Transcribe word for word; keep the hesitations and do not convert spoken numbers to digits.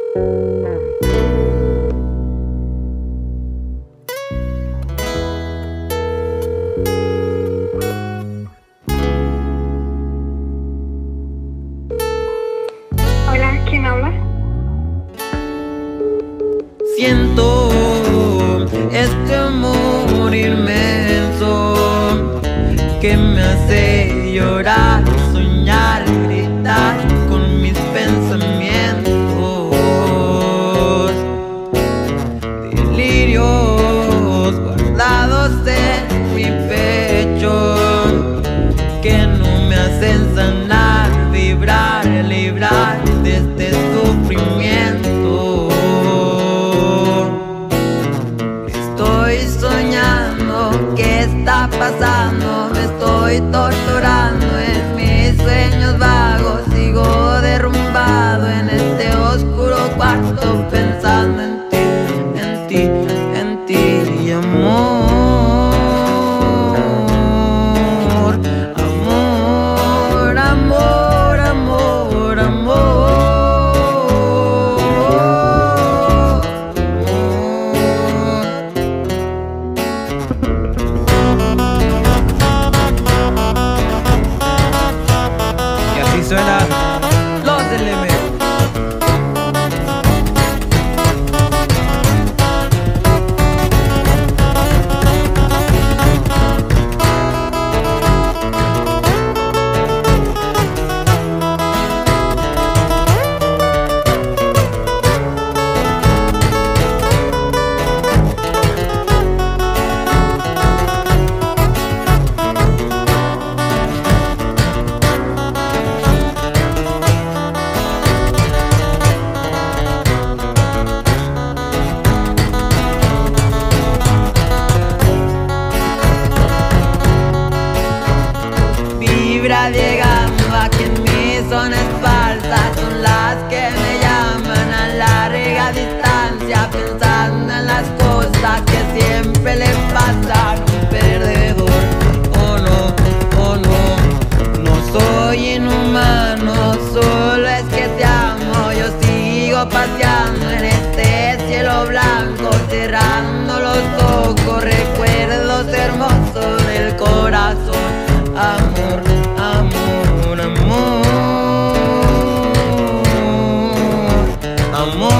Hola, ¿quién habla? Siento este amor inmenso que me hace llorar, soñar, gritar con mis pensamientos, delirios guardados en mi pecho que no me hacen sanar, vibrar, librar de este sufrimiento. Estoy soñando, ¿qué está pasando? Me estoy torturando en mis sueños vagos. Sigo derrumbado en este oscuro cuarto pensando en ti, en ti, en ti, amor. Amor, amor, amor, amor. Y así suena Los del M. Vibra llegando aquí en mí, son falsas, son las que me llaman a larga distancia, pensando en las cosas que siempre le pasan a un perdedor. Oh no, oh no, no soy inhumano, solo es que te amo. Yo sigo paseando en este cielo blanco, cerrando los ojos, recuerdos hermosos del corazón. Amor, amor, amor, amor.